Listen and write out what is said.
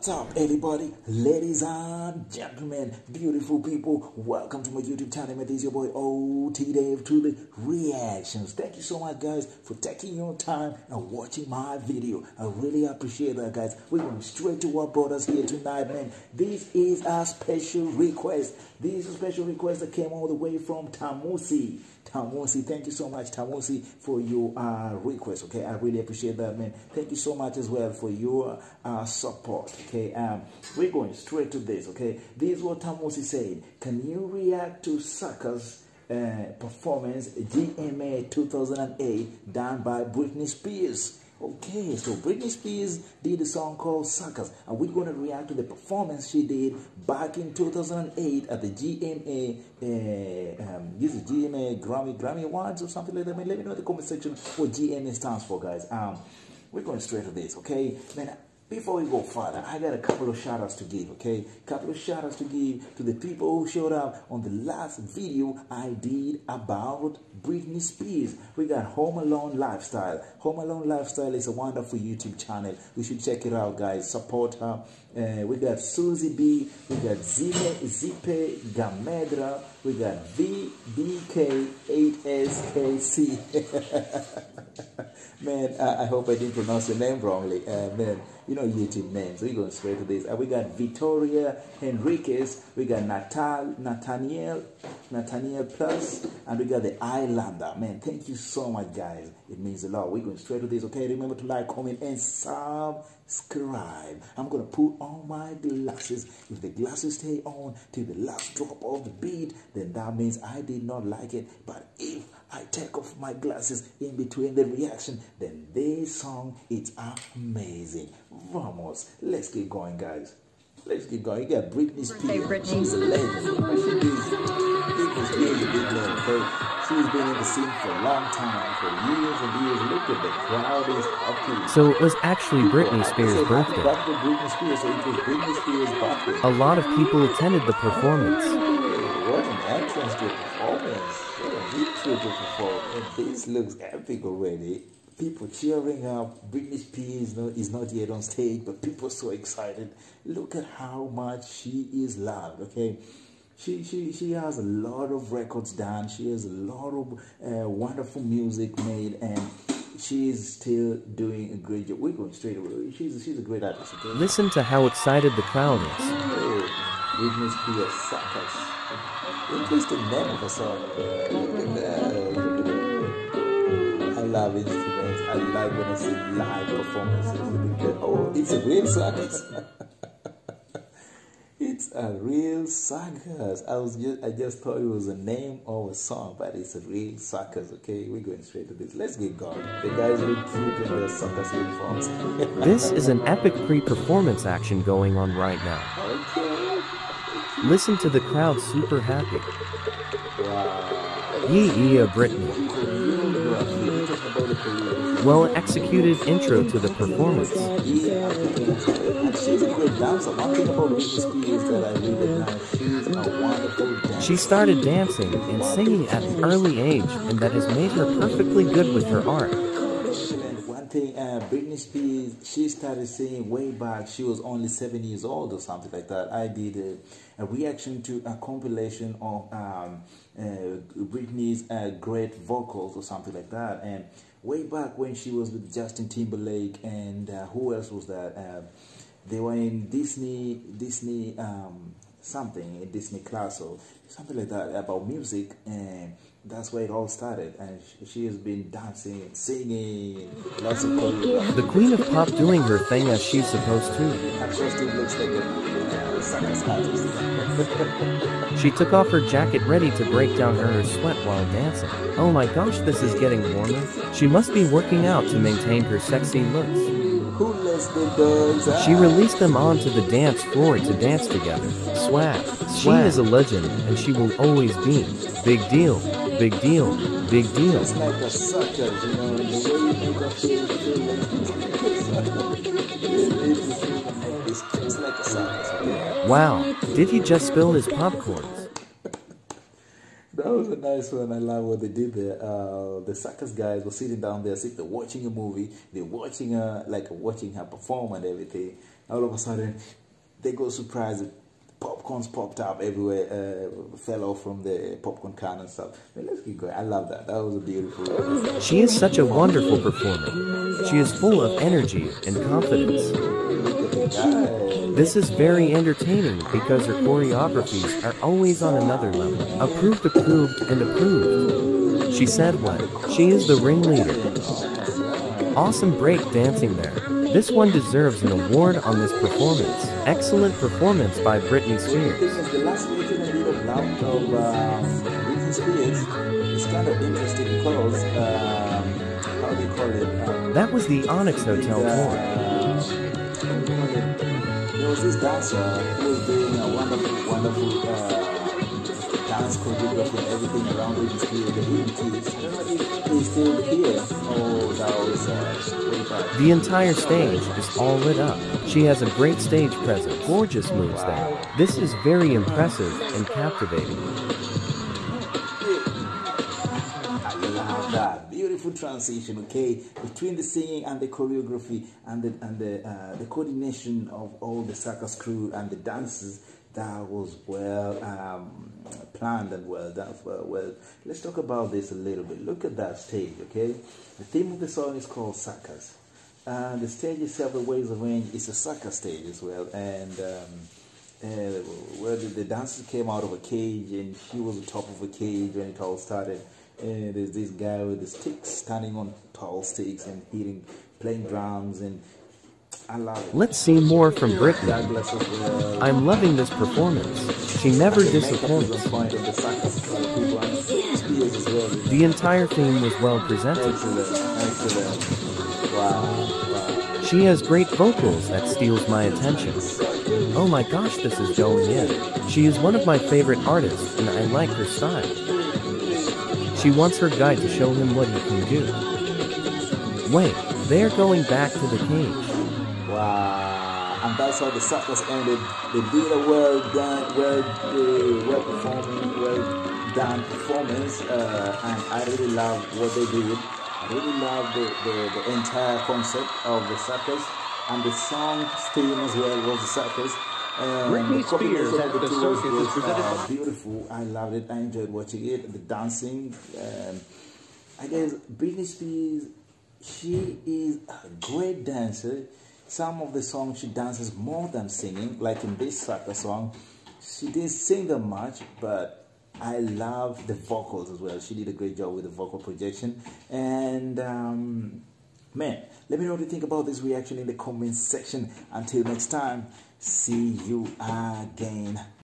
What's up, everybody, ladies and gentlemen, beautiful people? Welcome to my YouTube channel. This is your boy OT Dave to the reactions. Thank you so much, guys, for taking your time and watching my video. I really appreciate that, guys. We're going straight to what brought us here tonight, man. This is a special request. This is a special request that came all the way from Tamusi. Tamusi, thank you so much, Tamusi, for your request. Okay, I really appreciate that, man. Thank you so much as well for your support. Okay, we're going straight to this. Okay, this is what Tamusi said. Can you react to Circus performance GMA 2008 done by Britney Spears? Okay, so Britney Spears did a song called Circus, and we're going to react to the performance she did back in 2008 at the GMA, this is GMA Grammy Awards or something like that. Let me know in the comment section what GMA stands for, guys. We're going straight to this, okay? Man, before we go further, I got a couple of shout outs to give, okay? Couple of shout outs to give to the people who showed up on the last video I did about Britney Spears. We got Home Alone Lifestyle. Home Alone Lifestyle is a wonderful YouTube channel. You should check it out, guys. Support her. We got Susie B. We got Zipe Gamedra. We got VBK8SKC. Man, I hope I didn't pronounce your name wrongly. Man, you know YouTube names. So we're going straight to this. We got Victoria Henriquez. We got Nathaniel Plus. And we got the Islander. Man, thank you so much, guys. It means a lot. We're going straight to this. Okay, remember to like, comment, and subscribe. I'm going to put on my glasses. If the glasses stay on till the last drop of the beat, then that means I did not like it. But if I take off my glasses in between the reaction, then this song is amazing. Vamos, let's keep going, guys. Let's keep going. You got Britney Spears. She's a legend. Britney Spears is a big legend. Okay? She's been in the scene for a long time, for years and years. Look at the crowd is happy. So it was actually Britney Spears' birthday. Britney Spears, so it was Britney Spears' birthday. A lot of people attended the performance. What an entrance to a performance. What a victory to perform. And this looks epic already. People cheering up. Britney Spears is not yet on stage, but people are so excited. Look at how much she is loved, okay? She has a lot of records done. She has a lot of wonderful music made, and she is still doing a great job. We're going straight away. She's a great artist, okay? Listen to how excited the crowd is. Hey, Britney Spears, Circus. Interesting name of a song. Look at that. I love instruments. I like when I see live performances. Oh, it's a real circus. It's a real circus. I just thought it was a name of a song, but it's a real circus. Okay, we're going straight to this. Let's get going. The guys look cute in their circus uniforms. This is an epic pre-performance action going on right now. Okay. Listen to the crowd super happy. Wow. Yeah, Britney. Well executed intro to the performance. She's a great dancer. One thing about Britney Spears that I really like, she's a wonderful dancer. She started dancing and singing at an early age, and that has made her perfectly good with her art. One thing, Britney Spears, she started singing way back. She was only 7 years old or something like that. I did a reaction to a compilation of Britney's great vocals or something like that. And way back when she was with Justin Timberlake and who else was that? They were in Disney something, Disney class or something like that about music, and that's where it all started. And she has been dancing, singing, lots of choreography. The queen of pop doing her thing as she's supposed to. Her costume looks like a circus artist. She took off her jacket ready to break down her sweat while dancing. Oh my gosh, this is getting warmer. She must be working out to maintain her sexy looks. Who lets the dogs out? She released them onto the dance floor to dance together. Swag. She is a legend, and she will always be. Big deal. Big deal. Big deal. It's like a circus, you know, the way you make her feel. It's like a circus. Okay? Wow, did he just spill his popcorns? That was a nice one. I love what they did there. The circus guys were sitting down there, watching a movie. They're watching her, watching her perform and everything. all of a sudden they go surprised. Popcorns popped up everywhere, fell off from the popcorn can and stuff. But let's keep going. I love that. That was a beautiful. She is such a wonderful performer. She is full of energy and confidence. This is very entertaining because her choreographies are always on another level. Approved, approved, and approved. She said what? She is the ringleader. Awesome break dancing there. This one deserves an award on this performance. Excellent performance by Britney Spears. The last little bit of loud of Britney Spears is kind of interesting because, how do you call it? That was the Onyx Hotel tour. There was this dancer who was doing a wonderful dance choreography and everything around Britney Spears. The EMTs. I don't know if they still here. Oh, that was really bad. The entire stage is all lit up. She has a great stage presence. Gorgeous moves there. This is very impressive and captivating. I love that. Beautiful transition, okay, between the singing and the choreography and the coordination of all the circus crew and the dances. That was well planned and well done. Well, let's talk about this a little bit. Look at that stage, okay? The theme of the song is called Circus. The stage itself, the way it's arranged, is a circus stage as well. And where the dancers came out of a cage, and she was on top of a cage when it all started. And there's this guy with the sticks, standing on tall sticks and playing drums, and I love it. Let's see more from Britney. I'm loving this performance. She never disappoints. The entire theme was well presented. Excellent. Wow. She has great vocals that steals my attention. Oh my gosh, this is going in. She is one of my favorite artists and I like her style. She wants her guide to show him what he can do. Wait, they're going back to the cage. Wow, and that's how the circus ended. They did a well done performance, and I really love what they did. I really love the entire concept of the circus, and the song theme as well was the circus. Britney Spears at the Circus is presented by... Beautiful. I loved it. I enjoyed watching it. The dancing. I guess Britney Spears, she is a great dancer. Some of the songs she dances more than singing, like in this circus song. She didn't sing that much, but I love the vocals as well. She did a great job with the vocal projection. And man, let me know what you think about this reaction in the comment section. Until next time, see you again.